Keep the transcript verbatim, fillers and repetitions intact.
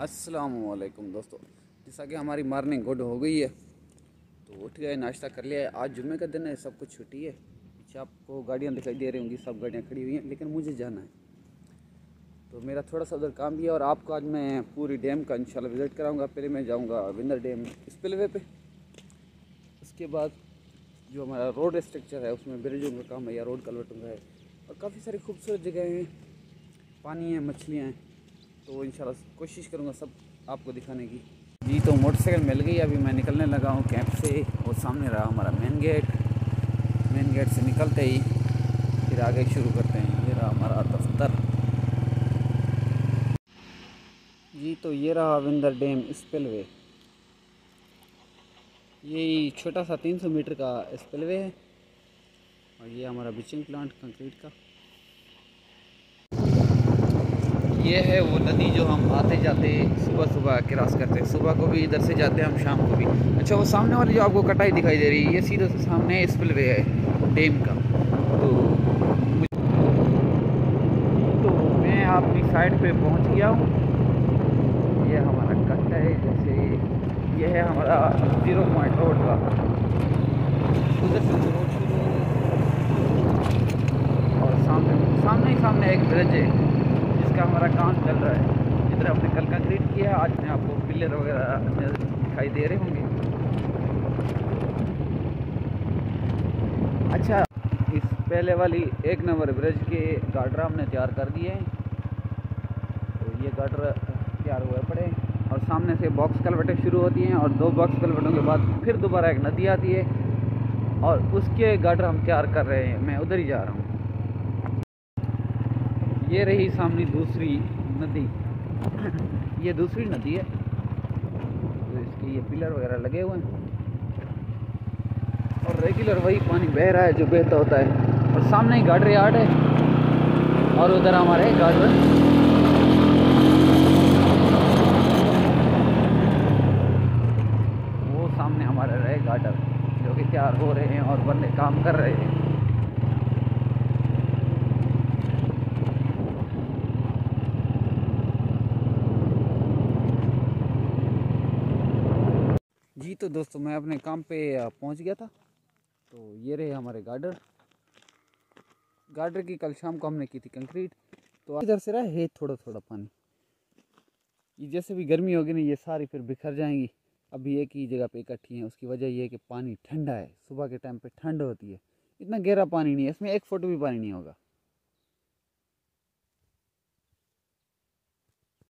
अस्सलामुअलैकुम दोस्तों, जैसा कि हमारी मॉर्निंग गुड हो गई है तो उठ गए, नाश्ता कर लिया है। आज जुम्मे का दिन है, सब कुछ छुट्टी है। पीछे आपको गाड़ियाँ दिखाई दे रही होंगी, सब गाड़ियाँ खड़ी हुई हैं, लेकिन मुझे जाना है तो मेरा थोड़ा सा उधर काम भी है। और आपको आज मैं पूरी डैम का इंशाल्लाह विज़िट कराऊंगा। पहले मैं जाऊंगा विंदर डैम स्पिलवे पे, उसके बाद जो हमारा रोड स्ट्रक्चर है उसमें ब्रिजों का काम है या रोड कलवर्टों का है, और काफ़ी सारी खूबसूरत जगह हैं, पानी है, मछलियाँ हैं। तो इंशाल्लाह कोशिश करूँगा सब आपको दिखाने की। जी तो मोटरसाइकिल मिल गई, अभी मैं निकलने लगा हूँ कैंप से। और सामने रहा हमारा मेन गेट। मेन गेट से निकलते ही फिर आगे शुरू करते हैं। ये रहा हमारा दफ्तर। जी तो ये रहा विंदर डैम स्पिलवे। ये छोटा सा तीन सौ मीटर का स्पिलवे है, और ये हमारा बिचिंग प्लांट कंक्रीट का। ये है वो नदी जो हम आते जाते सुबह सुबह क्रॉस करते हैं। सुबह को भी इधर से जाते हैं हम, शाम को भी। अच्छा, वो सामने वाली जो आपको कटाई दिखाई दे रही है, ये सीधे से सामने स्पिलवे है डैम का। तो तो मैं अपनी साइड पे पहुंच गया हूँ। ये हमारा कट है, जैसे ये है हमारा जीरो पॉइंट रोड का। उधर से रोड शुरू हो गई, और सामने सामने ही सामने एक ब्रिज है जिसका हमारा काम चल रहा है। इधर हमने कल कंक्रीट किया, आज में आपको पिलर वगैरह दिखाई दे रहे होंगे। अच्छा, इस पहले वाली एक नंबर ब्रिज के गार्डर हमने तैयार कर दिए हैं। तो ये गार्डर तैयार हुए पड़े, और सामने से बॉक्स कलवटें शुरू होती हैं, और दो बॉक्स कलवटों के बाद फिर दोबारा एक नदी आती है, और उसके गार्डर हम तैयार कर रहे हैं। मैं उधर ही जा रहा हूँ। ये रही सामने दूसरी नदी ये दूसरी नदी है, तो इसके ये पिलर वगैरह लगे हुए हैं, और रेगुलर वही पानी बह रहा है जो बहता होता है। और सामने ही गार्डर यार्ड है, और उधर हमारे गार्डर। वो सामने हमारे रहे गार्डर जो कि तैयार हो रहे हैं और बंदे काम कर रहे हैं। जी तो दोस्तों, मैं अपने काम पे पहुंच गया था। तो ये रहे हमारे गार्डर। गार्डर की कल शाम को हमने की थी कंक्रीट। तो इधर से रहा है थोड़ा थोड़ा पानी। ये जैसे भी गर्मी होगी ना, ये सारी फिर बिखर जाएंगी। अभी एक ही जगह पे इकट्ठी हैं। उसकी वजह ये है कि पानी ठंडा है, सुबह के टाइम पे ठंड होती है। इतना गहरा पानी नहीं है, इसमें एक फुट भी पानी नहीं होगा।